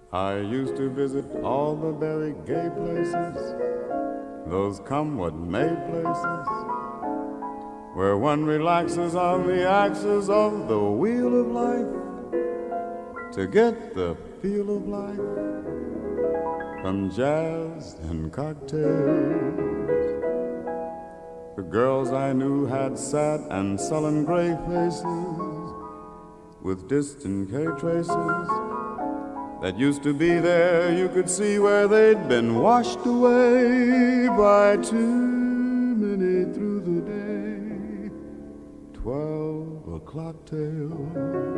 I used to visit all the very gay places, those come what may places, where one relaxes on the axis of the wheel of life to get the feel of life from jazz and cocktails. The girls I knew had sad and sullen gray faces with distant K traces that used to be there. You could see where they'd been washed away by too many through the day 12 o'clock tales.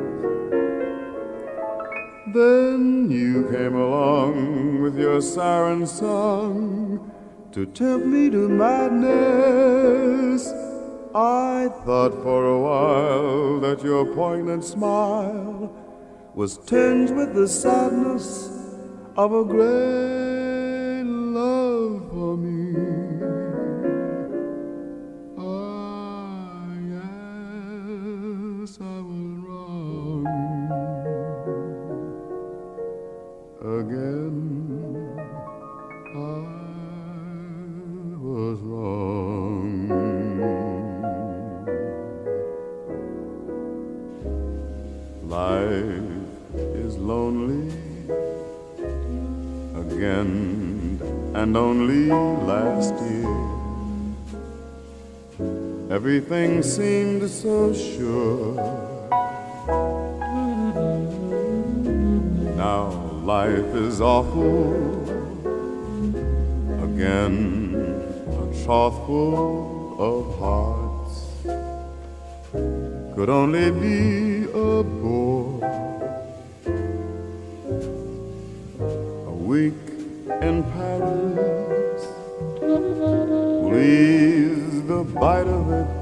Then you came along with your siren song to tempt me to madness. I thought for a while that your poignant smile was tinged with the sadness of a great love for me. Ah, yes, I was wrong again. I was wrong. Life is lonely again, and only last year everything seemed so sure. Now life is awful again, a troughful of hearts could only be a bore. A week in Paris will ease the bite of it.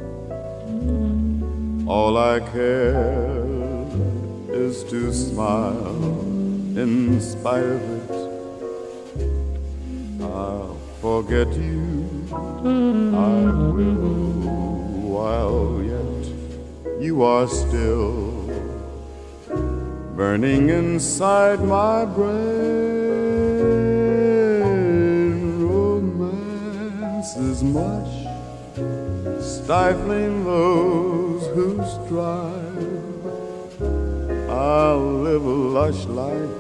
All I care is to smile in spite of it. I'll forget you, I will, while yet you are still burning inside my brain. Romance is much, stifling those who strive. I'll live a lush life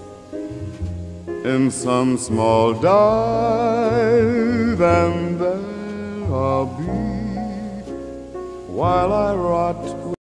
in some small dive, and there I'll be while I rot